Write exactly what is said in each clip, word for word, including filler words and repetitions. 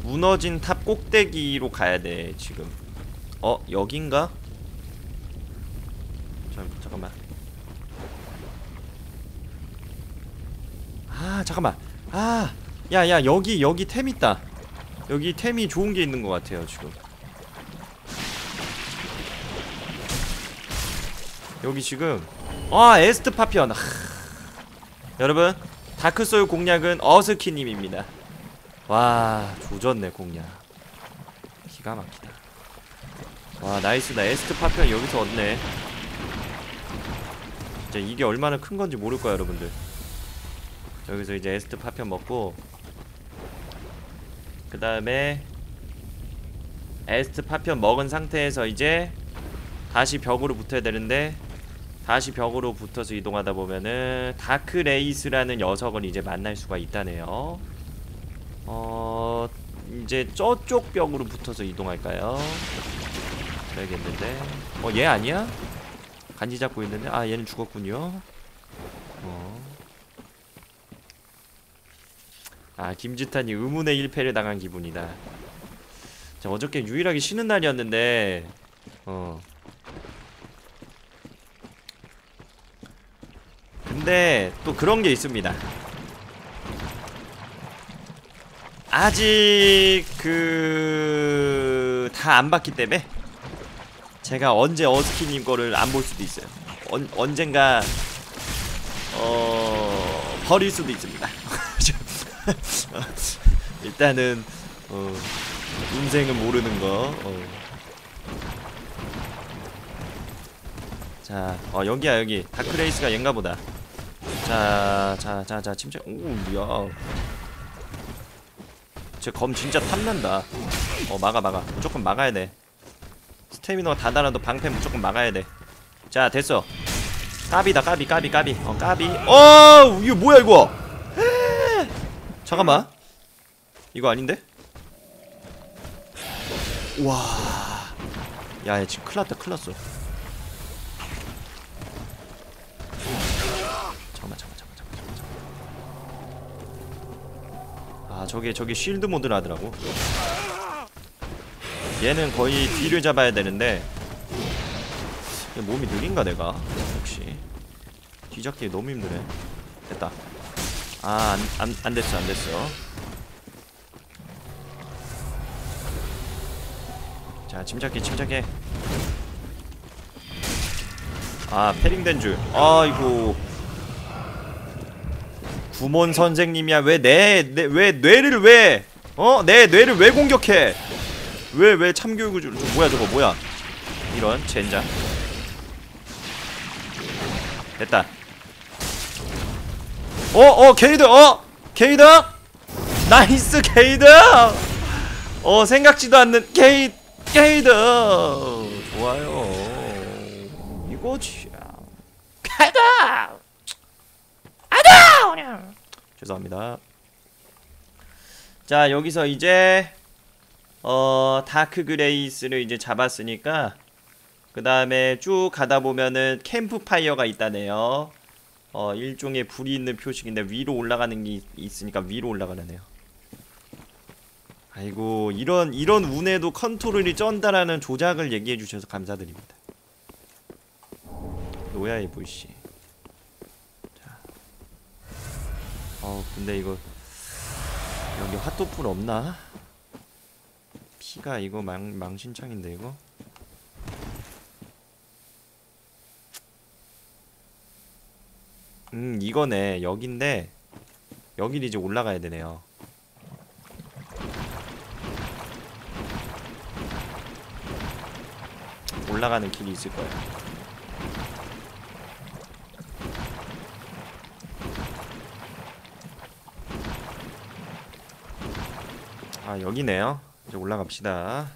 무너진 탑 꼭대기로 가야돼 지금. 어? 여긴가? 잠, 잠깐만. 아 잠깐만. 아 야야 여기 여기 템 있다. 여기 템이 좋은게 있는 것 같아요 지금. 여기 지금 아 에스트 파피언. 하... 여러분 다크소울 공략은 어스키님입니다. 와 조졌네 공략. 기가 막히다. 와 나이스다. 에스트 파피언 여기서 얻네. 진짜 이게 얼마나 큰건지 모를거야 여러분들. 여기서 이제 에스트 파편 먹고 그 다음에 에스트 파편 먹은 상태에서 이제 다시 벽으로 붙어야 되는데, 다시 벽으로 붙어서 이동하다 보면은 다크레이스라는 녀석을 이제 만날 수가 있다네요. 어... 이제 저쪽 벽으로 붙어서 이동할까요? 그래야겠는데. 어 얘 아니야? 간지 잡고 있는데. 아 얘는 죽었군요. 어... 아 김지탄이 의문의 일패를 당한 기분이다. 자, 어저께 유일하게 쉬는 날이었는데 어 근데 또 그런게 있습니다. 아직 그... 다 안 봤기 때문에 제가 언제 어스키님 거를 안 볼 수도 있어요. 언, 언젠가 어... 버릴 수도 있습니다. 일단은 어... 인생은 모르는 거. 어. 자, 어 여기야 여기. 다크레이스가 얘인가 보다. 자, 자, 자, 자, 침착. 오, 야. 쟤 검 진짜 탐난다. 어, 막아, 막아. 무조건 막아야 돼. 스태미너가 다 달아도 방패 무조건 막아야 돼. 자, 됐어. 까비다, 까비, 까비, 까비. 어, 까비. 어, 이거 뭐야 이거? 에이. 잠깐만. 이거 아닌데? 와. 야, 얘 지금 큰일 났다, 큰일 났어. 잠깐만, 잠깐만, 잠깐만, 잠깐만, 잠깐만. 아, 저게, 저게 쉴드 모드를 하더라고. 얘는 거의 뒤를 잡아야 되는데 몸이 느린가 내가? 혹시 뒤잡기 너무 힘드네. 됐다. 아, 안, 안, 안 됐어, 안 됐어. 자, 침착해, 침착해. 아, 패링된 줄. 아이고. 구몬 선생님이야. 왜 내, 내, 왜 뇌를 왜, 어? 내 뇌를 왜 공격해? 왜, 왜 참교육을 주, 저, 뭐야, 저거, 뭐야. 이런, 젠장. 됐다. 어, 어, 게이드, 어! 게이드! 나이스, 게이드! 어, 생각지도 않는 게이, 게이드! 좋아요. 이거지. 게이드! 아다! 그냥. 죄송합니다. 자, 여기서 이제 어 다크 그레이스를 이제 잡았으니까 그 다음에 쭉 가다 보면은 캠프파이어가 있다네요. 어 일종의 불이 있는 표식인데 위로 올라가는 게 있으니까 위로 올라가라네요. 아이고, 이런 이런 운에도 컨트롤이 쩐다라는 조작을 얘기해 주셔서 감사드립니다. 노야의 불씨. 자. 어 근데 이거 여기 핫도풀 없나? 피가 이거 망, 망신창인데 이거? 음 이거네. 여긴데 여길 이제 올라가야 되네요. 올라가는 길이 있을 거야. 아, 여기네요. 이제 올라갑시다.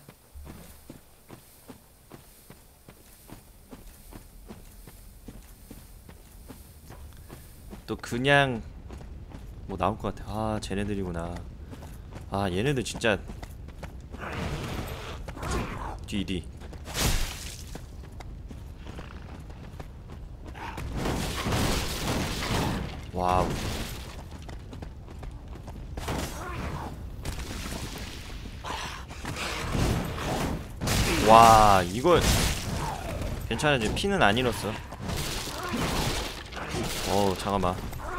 또 그냥 뭐 나올 것 같아. 아, 쟤네들이구나. 아, 얘네들 진짜 뒤뒤. 와우. 와 이거 괜찮아. 지금 피는 안 잃었어. 어우 잠깐만.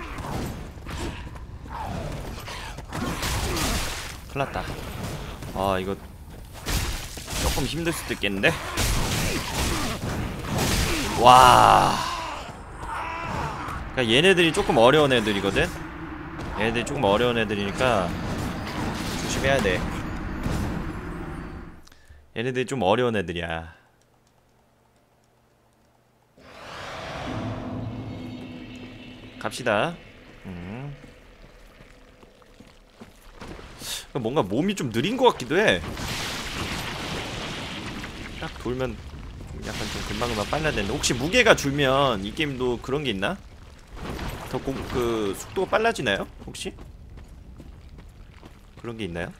큰일났다. 아 이거 조금 힘들 수도 있겠는데? 와 그러니까 얘네들이 조금 어려운 애들이거든? 얘네들이 조금 어려운 애들이니까 조심해야 돼. 얘네들이 좀 어려운 애들이야. 갑시다. 음. 뭔가 몸이 좀 느린 것 같기도 해. 딱 돌면 좀 약간 좀 금방금방 빨라야 되는데, 혹시 무게가 줄면 이 게임도 그런 게 있나? 더 공, 그 속도가 빨라지나요? 혹시? 그런 게 있나요?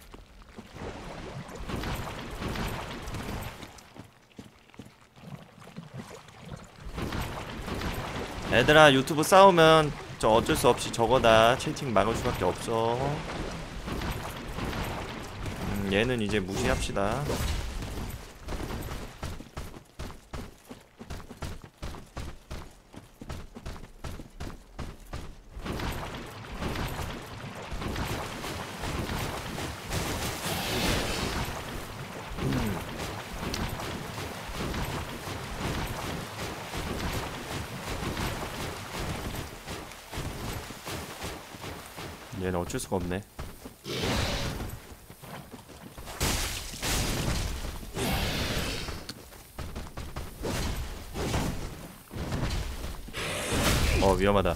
얘들아 유튜브 싸우면 저 어쩔 수 없이 저거다. 채팅 막을 수밖에 없어. 음, 얘는 이제 무시합시다. 얘는 어쩔 수가 없네. 어 위험하다.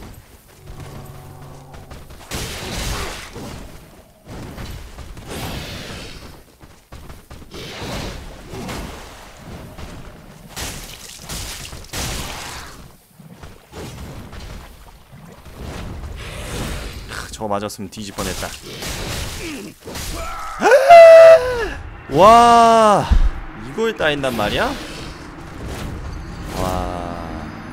저거 맞았으면 뒤질 뻔했다. 와 이걸 따인단 말이야? 와.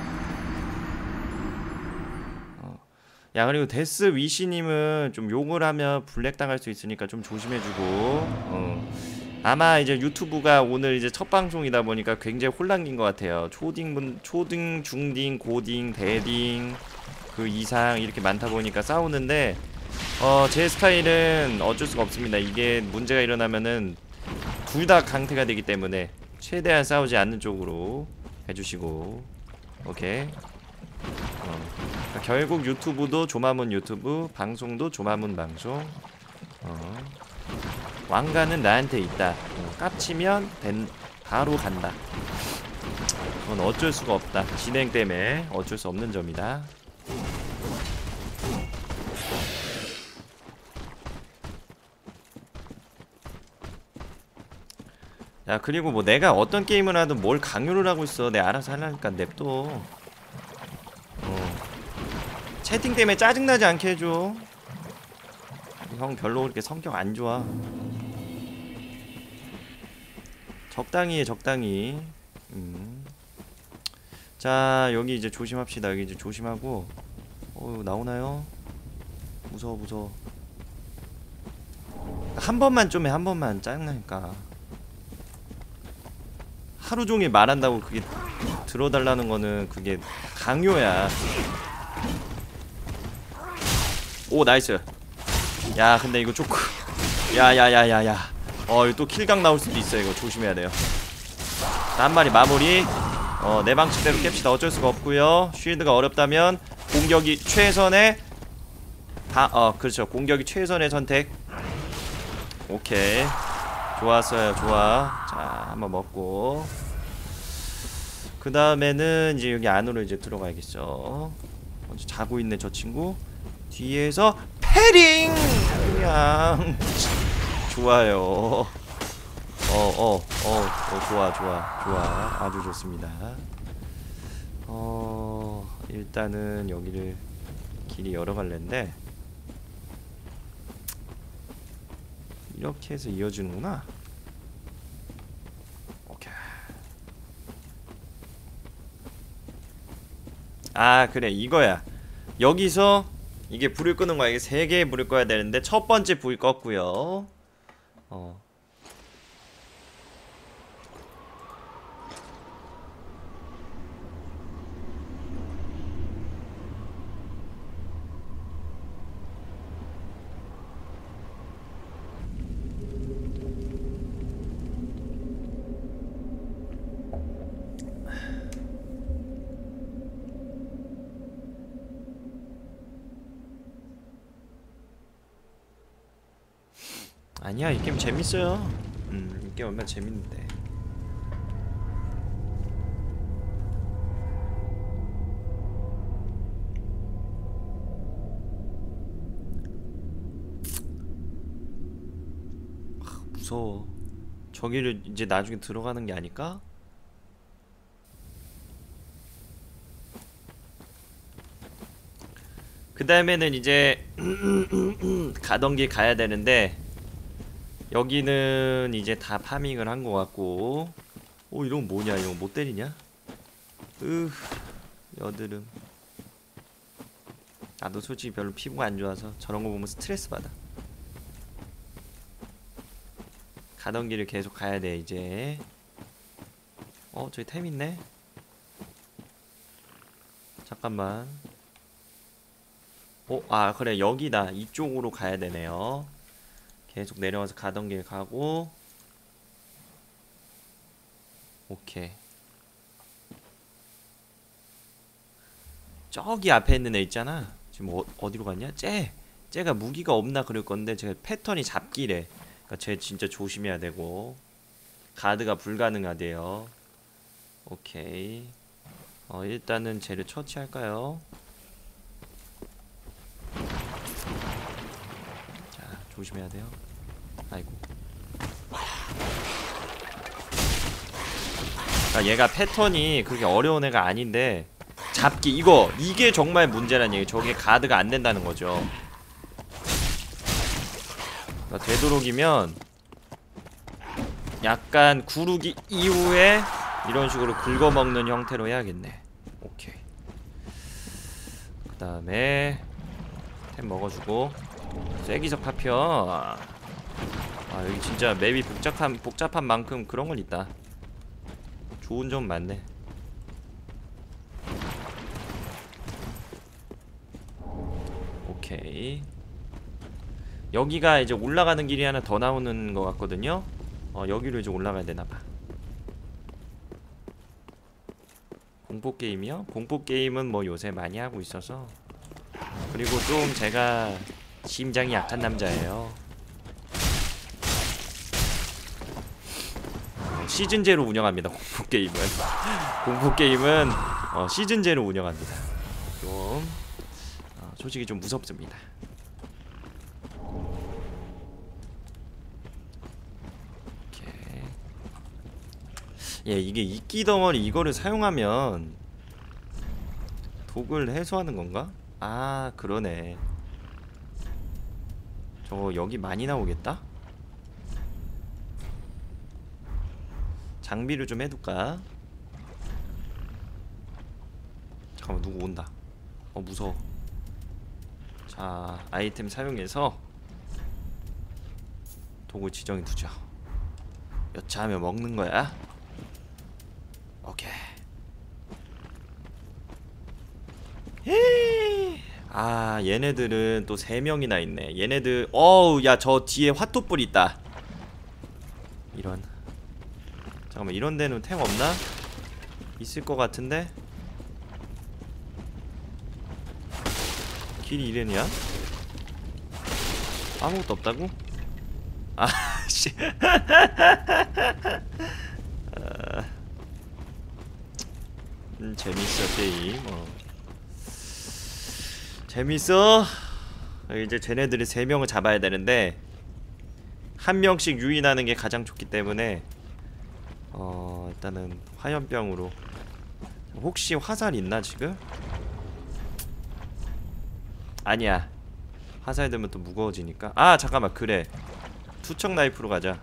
어. 야 그리고 데스 위시님은 좀 욕을 하면 블랙 당할 수 있으니까 좀 조심해주고. 어. 아마 이제 유튜브가 오늘 이제 첫 방송이다 보니까 굉장히 혼란인 것 같아요. 초딩, 초등, 중딩, 고딩, 대딩 그 이상 이렇게 많다 보니까 싸우는데, 어, 제 스타일은 어쩔 수가 없습니다. 이게 문제가 일어나면은 둘 다 강퇴가 되기 때문에 최대한 싸우지 않는 쪽으로 해주시고. 오케이. 어. 그러니까 결국 유튜브도 조마문 유튜브, 방송도 조마문 방송. 어. 왕관은 나한테 있다. 어. 깝치면 된, 바로 간다. 그건 어쩔 수가 없다. 진행 때문에 어쩔 수 없는 점이다. 야 그리고 뭐 내가 어떤 게임을 하든 뭘 강요를 하고 있어. 내가 알아서 하려니까 냅둬. 어. 채팅 때문에 짜증나지 않게 해줘. 형 별로 그렇게 성격 안 좋아. 적당히 해 적당히. 음. 자 여기 이제 조심합시다. 여기 이제 조심하고. 어 나오나요? 무서워 무서워. 한 번만 좀 해. 한 번만. 짜증나니까. 하루 종일 말한다고 그게 들어달라는 거는 그게 강요야. 오 나이스. 야 근데 이거 조금 야야야야야 어 이거 또 킬각 나올 수도 있어. 이거 조심해야 돼요. 자, 한 마리 마무리. 어 내 방식대로 깹시다. 어쩔 수가 없고요. 쉴드가 어렵다면 공격이 최선의 다, 어 그렇죠. 공격이 최선의 선택. 오케이 좋았어요. 좋아. 자 한번 먹고 그 다음에는 이제 여기 안으로 이제 들어가야겠죠. 먼저 자고 있네 저 친구. 뒤에서 패링 그냥 좋아요. 어어어 어, 어, 어, 좋아 좋아 좋아 아주 좋습니다. 어 일단은 여기를 길이 열어갈랜데 이렇게 해서 이어지는구나. 오케이. 아 그래 이거야. 여기서 이게 불을 끄는 거야. 이게 세 개의 불을 꺼야 되는데 첫 번째 불 껐고요. 어. 아니야, 이 게임 재밌어요. 음, 이 게임 얼마나 재밌는데. 아, 무서워. 저기를 이제 나중에 들어가는 게 아닐까? 그 다음에는 이제 가던 길 가야 되는데, 여기는 이제 다 파밍을 한 것 같고. 오, 이런 거 뭐냐? 이거 못 때리냐? 으, 여드름. 나도 솔직히 별로 피부가 안 좋아서 저런 거 보면 스트레스 받아. 가던 길을 계속 가야 돼 이제. 어, 저기 템 있네. 잠깐만. 어, 아 그래, 여기다. 이쪽으로 가야 되네요. 계속 내려와서 가던 길 가고. 오케이. 저기 앞에 있는 애 있잖아. 지금 어, 어디로 갔냐? 쟤! 쟤가 무기가 없나 그럴 건데 제가 패턴이 잡기래. 그러니까 쟤 진짜 조심해야 되고. 가드가 불가능하대요. 오케이. 어, 일단은 쟤를 처치할까요? 자, 조심해야 돼요. 아이고. 그러니까 얘가 패턴이 그렇게 어려운 애가 아닌데, 잡기, 이거 이게 정말 문제란 얘기. 저게 가드가 안 된다는 거죠. 그러니까 되도록이면 약간 구르기 이후에 이런 식으로 긁어먹는 형태로 해야겠네. 오케이. 그 다음에 템 먹어주고. 쐐기석 파편. 아, 여기 진짜 맵이 복잡한 복잡한 만큼 그런 건 있다. 좋은 점 많네. 오케이. 여기가 이제 올라가는 길이 하나 더 나오는 것 같거든요. 어, 여기로 이제 올라가야 되나봐. 공포게임이요? 공포게임은 뭐 요새 많이 하고 있어서. 그리고 좀 제가 심장이 약한 남자예요. 시즌제로 운영합니다. 공포게임은 공포게임은 어, 시즌제로 운영합니다. 좀 어, 솔직히 좀 무섭습니다. 오케이. 예, 이게 이끼덩어리 이거를 사용하면 독을 해소하는 건가? 아, 그러네. 저거 여기 많이 나오겠다? 장비를 좀 해둘까? 잠깐만, 누구 온다. 어, 무서워. 자, 아이템 사용해서 독을 지정해 두죠. 여차하면 먹는 거야. 오케이. 헤이. 아, 얘네들은 또 세 명이나 있네. 얘네들, 어우, 야, 저 뒤에 화토불 있다. 이런. 잠깐만, 이런 데는 템 없나? 있을 것 같은데? 길이 이래냐? 아무것도 없다고? 아, 씨. 아, 음, 재밌어, 게임. 어. 재밌어. 이제 쟤네들이 세 명을 잡아야 되는데, 한 명씩 유인하는 게 가장 좋기 때문에, 어, 일단은 화염병으로. 혹시 화살 있나 지금? 아니야. 화살 되면 또 무거워지니까. 아, 잠깐만, 그래. 투척 나이프로 가자.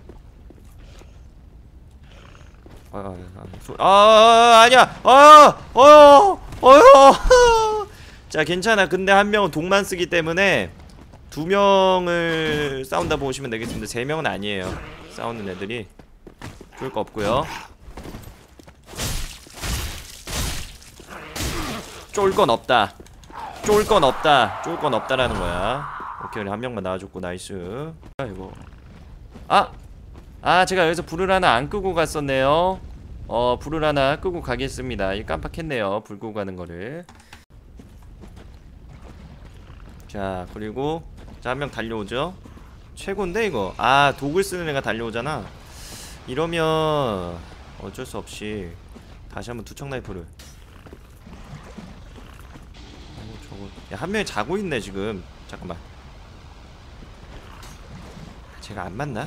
아, 아, 아, 소... 아, 아, 아니야. 아, 어, 어. 자, 괜찮아. 근데 한 명은 독만 쓰기 때문에 두 명을 싸운다 보시면 되겠습니다. 세 명은 아니에요. 싸우는 애들이. 좋을 거 없고요. 쫄 건 없다. 쫄 건 없다. 쫄 건 없다라는 거야. 오케이, 우리 한 명만 나와줬고, 나이스. 아이고. 아! 아, 제가 여기서 불을 하나 안 끄고 갔었네요. 어, 불을 하나 끄고 가겠습니다. 이 깜빡했네요. 불 끄고 가는 거를. 자, 그리고 자, 한 명 달려오죠. 최고인데 이거. 아 독을 쓰는 애가 달려오잖아. 이러면 어쩔 수 없이 다시 한번 투척 나이프를. 어, 저거 야, 한 명이 자고 있네 지금. 잠깐만. 제가 안 맞나?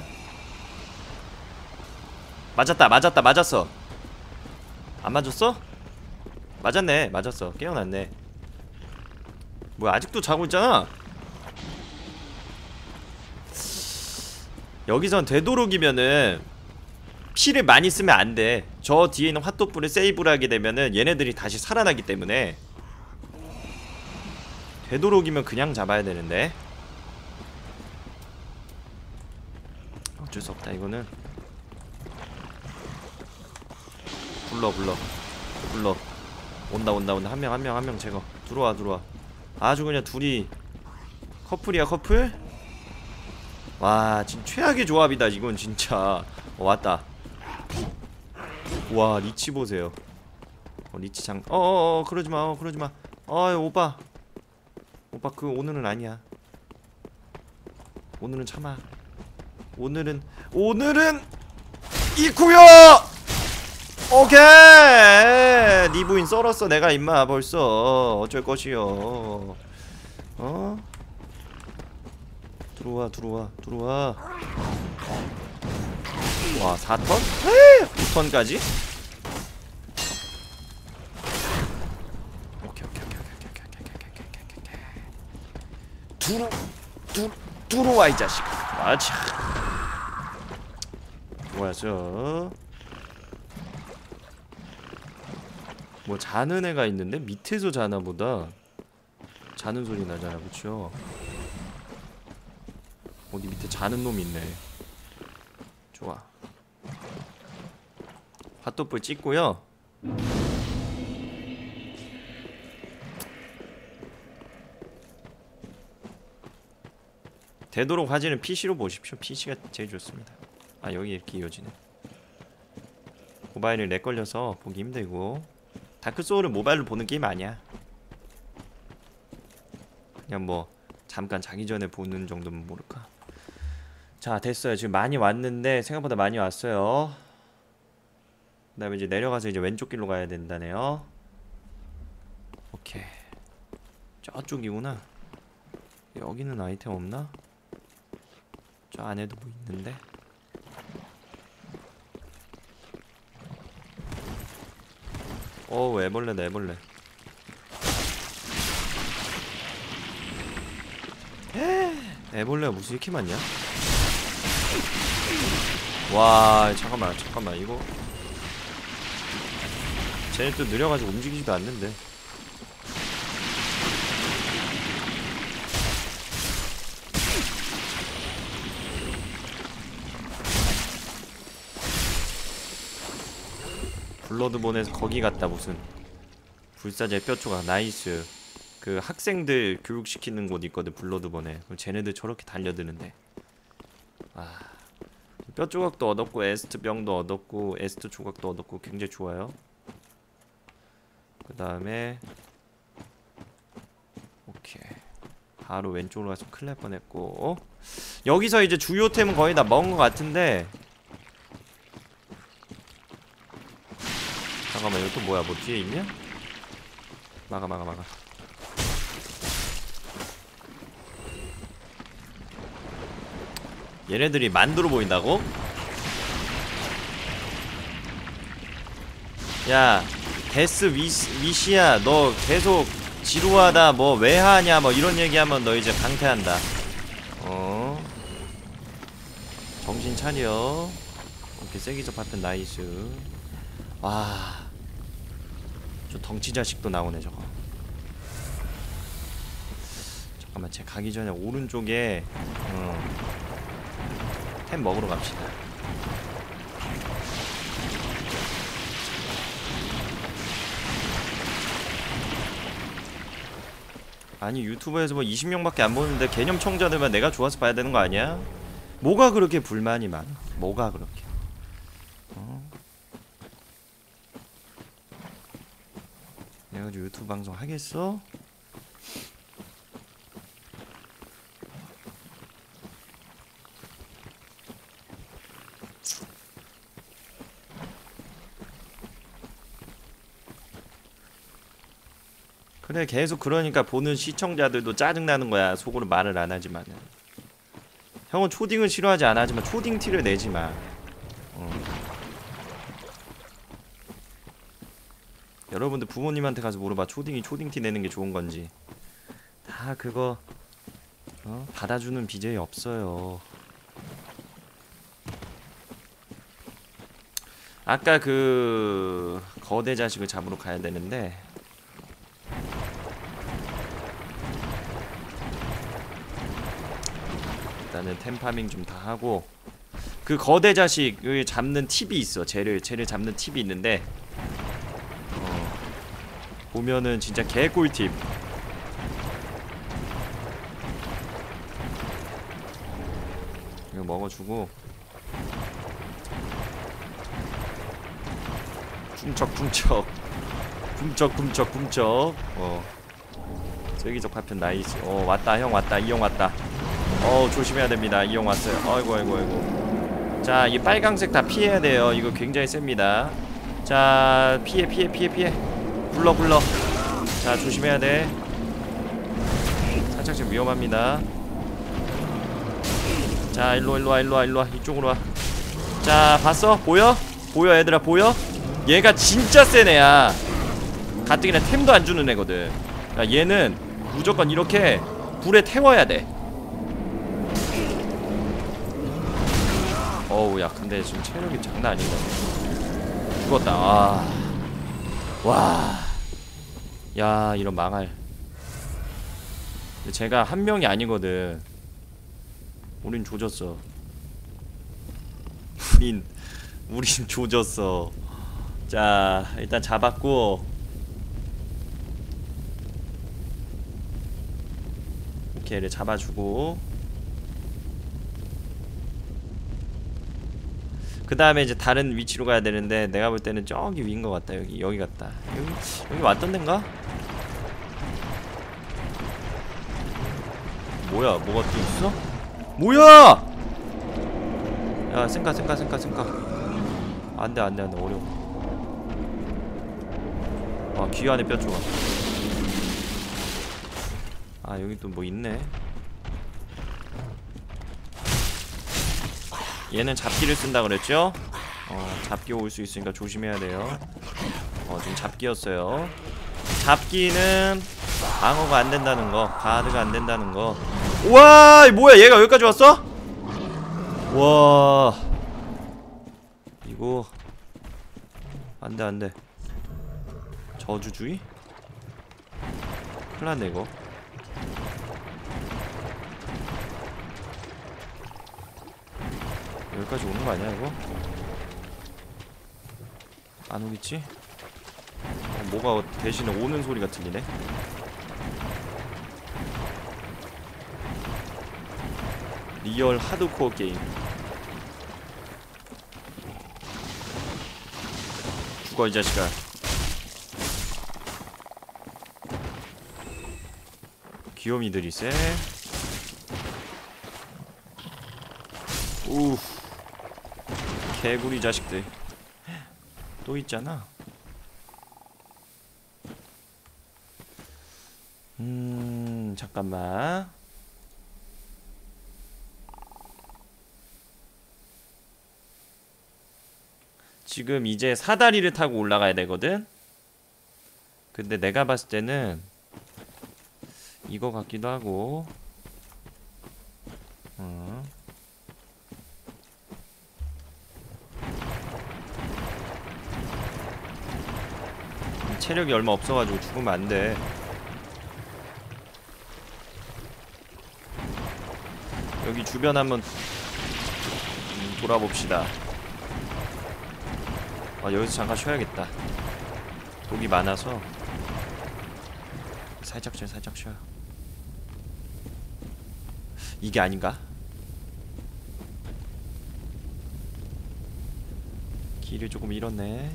맞았다 맞았다 맞았어. 안 맞았어? 맞았네 맞았어. 깨어났네. 뭐야 아직도 자고 있잖아. 여기선 되도록이면은 피를 많이 쓰면 안돼. 저 뒤에 있는 핫도프를 세이브를 하게 되면은 얘네들이 다시 살아나기 때문에 되도록이면 그냥 잡아야 되는데 어쩔 수 없다 이거는. 불러 불러 불러. 온다 온다 온다. 한 명 한 명 한 명 제거. 들어와 들어와. 아주 그냥 둘이 커플이야 커플. 와 지금 최악의 조합이다 이건 진짜. 어 왔다. 와 리치 보세요. 어 리치 장. 어어어 그러지마 어 그러지마. 어이 오빠 오빠 그 오늘은 아니야. 오늘은 참아. 오늘은 오늘은 이쿠요. 오케이 니 부인 썰었어 내가 임마 벌써. 어쩔 것이요. 어? 들어와 들어와 들어와. 와 사 턴? 오 턴까지? 오케이 오케이 오케이 오케이 오케이 오케이 오케이 오케이 오케이. 두루 두 들어와 이 자식. 맞아. 좋아서 뭐 자는 애가 있는데 밑에서 자나 보다. 자는 소리 나잖아 그쵸? 어디 밑에 자는 놈이 있네. 좋아. 핫도프 찍고요. 되도록 화질은 피시로 보십시오. 피시가 제일 좋습니다. 아 여기 이렇게 이어지네. 모바일은 렉 걸려서 보기 힘들고. 다크소울은 모바일로 보는 게임 아니야. 그냥 뭐 잠깐 자기 전에 보는 정도면 모를까. 자 됐어요. 지금 많이 왔는데 생각보다 많이 왔어요. 그 다음에 이제 내려가서 이제 왼쪽 길로 가야 된다네요. 오케이. 저쪽이구나. 여기는 아이템 없나? 저 안에도 뭐 있는데. 어우 애벌레다 애벌레. 애벌레가 무슨 이렇게 많냐? 와 잠깐만 잠깐만 이거 쟤네 또 느려가지고 움직이지도 않는데. 블러드본에서 거기 갔다 무슨 불사제 뼈조각. 나이스. 그 학생들 교육시키는 곳 있거든 블러드본에. 그럼 쟤네들 저렇게 달려드는데. 아 뼈조각도 얻었고 에스트 병도 얻었고 에스트 조각도 얻었고 굉장히 좋아요. 그 다음에 오케이 바로 왼쪽으로 가서 큰일 날 뻔했고. 어? 여기서 이제 주요템은 거의 다 먹은 것 같은데. 잠깐만 이거 또 뭐야? 뭐 뒤에 있냐? 막아 막아 막아. 얘네들이 만두로 보인다고? 야 데스 위시, 위시야 너 계속 지루하다 뭐 왜 하냐 뭐 이런 얘기하면 너 이제 강퇴한다. 어 정신 차려. 이렇게 세기적 파편 나이스. 와 저 덩치 자식도 나오네 저거. 잠깐만 쟤 가기 전에 오른쪽에 어, 템 먹으러 갑시다. 아니 유튜브에서 뭐 이십 명밖에 안 보는데 개념 청자들만 내가 좋아서 봐야 되는 거 아니야? 뭐가 그렇게 불만이 많아? 뭐가 그렇게? 어? 내가 지금 유튜브 방송 하겠어? 그래 계속 그러니까 보는 시청자들도 짜증나는 거야. 속으로 말을 안 하지만은. 형은 초딩을 싫어하지 않아 하지만 초딩 티를 내지 마. 어. 여러분들 부모님한테 가서 물어봐. 초딩이 초딩 티 내는 게 좋은 건지. 다 그거 어? 받아주는 비제이 없어요. 아까 그 거대 자식을 잡으러 가야 되는데 일단은 템파밍 좀 다 하고 그 거대 자식을 잡는 팁이 있어. 쟤를 쟤를 잡는 팁이 있는데 어, 보면은 진짜 개꿀팁. 이거 먹어주고 쿵척쿵척 쿵척쿵척 쿵척. 어 쐐기적 파편 나이스. 어 왔다 형 왔다 이 형 왔다. 어 조심해야 됩니다. 이 형 왔어요. 아이고 아이고 아이고. 자 이 빨강색 다 피해야 돼요. 이거 굉장히 셉니다. 자 피해 피해 피해 피해. 굴러 굴러. 자 조심해야 돼. 살짝 지금 위험합니다. 자 일로와 일로와 일로와 일로와 이쪽으로 와. 자 봤어? 보여? 보여 얘들아 보여? 얘가 진짜 센 애야. 가뜩이나 템도 안 주는 애거든. 그러니까 얘는 무조건 이렇게 불에 태워야 돼. 어우 야 근데 지금 체력이 장난 아닌 것 같아. 죽었다. 아. 와. 야 이런 망할. 근데 제가 한 명이 아니거든. 우린 조졌어. 우린 우린 조졌어. 자 일단 잡았고 오케이 얘를 잡아주고 그 다음에 이제 다른 위치로 가야 되는데 내가 볼 때는 저기 위인 것 같다. 여기 여기 같다. 여기 여기 왔던 데인가? 뭐야 뭐가 또 있어? 뭐야! 야 생각 생각 생각 생각. 안돼 안돼 안돼 어려워. 아 귀 안에 뼈 좋아. 아 여기 또 뭐 있네. 얘는 잡기를 쓴다 그랬죠? 어 잡기 올 수 있으니까 조심해야 돼요. 어 지금 잡기였어요. 잡기는 방어가 안 된다는 거, 가드가 안 된다는 거. 우와 뭐야 얘가 여기까지 왔어? 와 이거 안돼 안돼. 저주주의? 큰일났네 이거. 여기까지 오는 거 아니야 이거? 안 오겠지? 어, 뭐가 대신에 오는 소리가 들리네? 리얼 하드코어 게임. 죽어 이 자식아. 귀요미들이 쎄. 우 개구리 자식들 또 있잖아. 음 잠깐만. 지금 이제 사다리를 타고 올라가야 되거든. 근데 내가 봤을 때는 이거 같기도 하고. 어. 체력이 얼마 없어가지고 죽으면 안 돼. 여기 주변 한번 음, 돌아봅시다. 아 여기서 잠깐 쉬어야겠다. 독이 많아서 살짝 쉬어 살짝 쉬어. 이게 아닌가? 길을 조금 잃었네.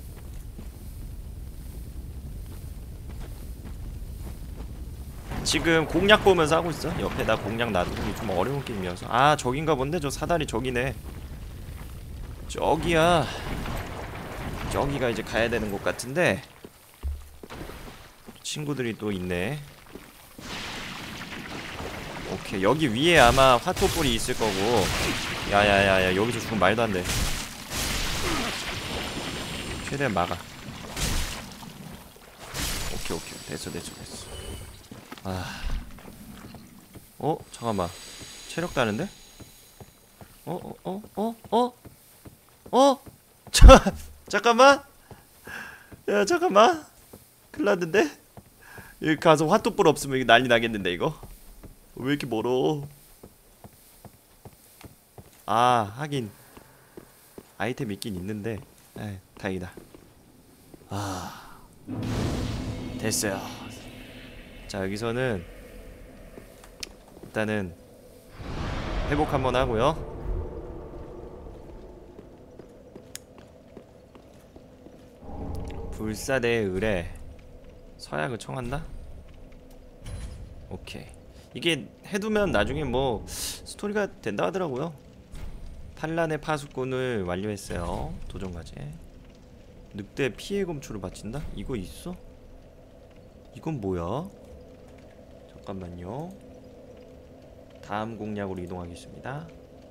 지금 공략 보면서 하고 있어. 옆에다 공략 놔두기 좀 어려운 게임이어서. 아 저긴가 본데. 저 사다리 저기네. 저기야. 저기가 이제 가야 되는 곳 같은데 친구들이 또 있네. 오케이, 여기 위에 아마 화토불이 있을 거고. 야야야야, 여기서 죽으면 말도 안 돼. 최대한 막아. 오케이 오케이, 됐어 됐어 됐어. 아, 어 잠깐만, 체력 다는데? 어 어 어 어 어 어? 자 잠깐만. 야 잠깐만, 큰일났는데? 여기 가서 화토불 없으면 이거 난리 나겠는데 이거? 왜 이렇게 멀어? 아 하긴 아이템 있긴 있는데. 에이, 다행이다. 아 됐어요. 자 여기서는 일단은 회복 한번 하고요. 불사대의 의뢰, 서약을 청한다? 오케이. 이게 해두면 나중에 뭐 스토리가 된다 하더라고요. 탄란의 파수꾼을 완료했어요. 도전과제. 늑대 피해 검출을 바친다? 이거 있어? 이건 뭐야? 잠깐만요. 다음 공략으로 이동하겠습니다.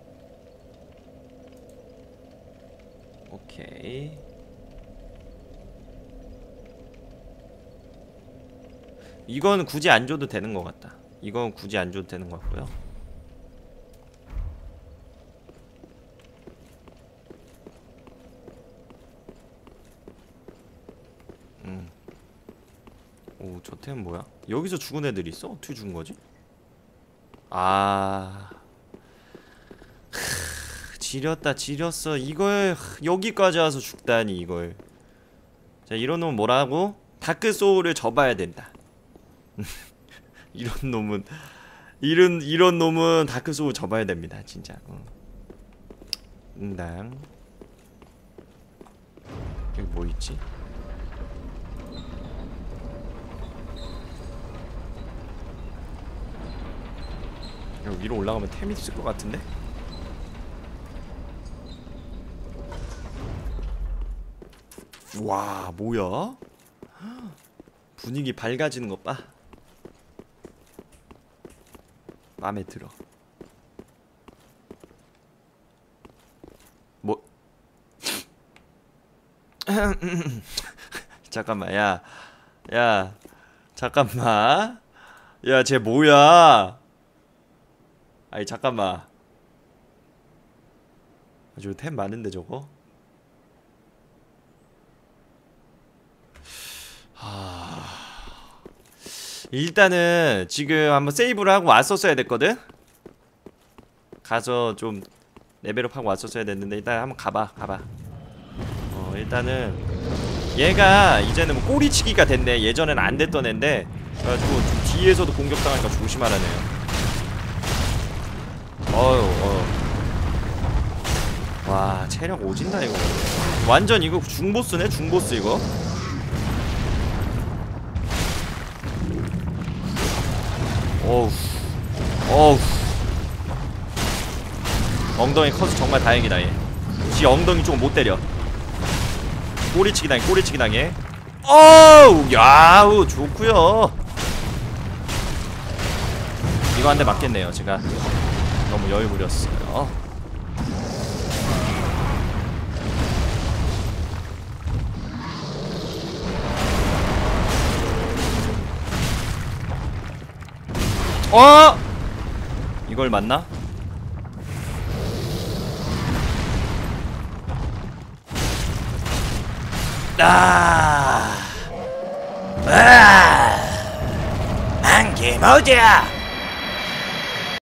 오케이. 이건 굳이 안 줘도 되는 것 같다. 이건 굳이 안 줘도 되는 것 같고요. 음. 오, 저 템은 뭐야? 여기서 죽은 애들이 있어? 어떻게 죽은 거지? 아, 크, 지렸다 지렸어. 이걸 여기까지 와서 죽다니 이걸. 자, 이런 놈은 뭐라고? 다크 소울을 접어야 된다. 이런 놈은 이런 이런 놈은 다크 소울 접어야 됩니다, 진짜. 응. 응당. 여기 뭐 있지? 여기 위로 올라가면 템이 있을 것 같은데? 와, 뭐야? 분위기 밝아지는 것 봐. 마음에 들어. 뭐? 잠깐만, 야, 야, 잠깐만, 야, 쟤 뭐야? 아니 잠깐만. 저거 템 많은데 저거? 하... 일단은 지금 한번 세이브를 하고 왔었어야 됐거든? 가서 좀 레벨업하고 왔었어야 됐는데 일단 한번 가봐 가봐. 어 일단은 얘가 이제는 뭐 꼬리치기가 됐네. 예전엔 안 됐던 앤데 그래가지고 좀 뒤에서도 공격당하니까 조심하라네요. 어휴 어휴. 와 체력 오진다 이거. 완전 이거 중보스네 중보스 이거. 어우 어우. 엉덩이 커서 정말 다행이다 얘. 지 엉덩이 좀 못 때려. 꼬리치기 당해 꼬리치기 당해. 어우 야우 좋구요. 이거 한 대 맞겠네요. 제가 너무 여유 부렸어요. 어? 이걸 맞나? 아, 아, 안기모자.